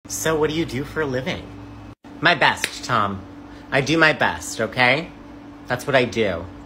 So what do you do for a living? My best, Tom. I do my best, okay? That's what I do.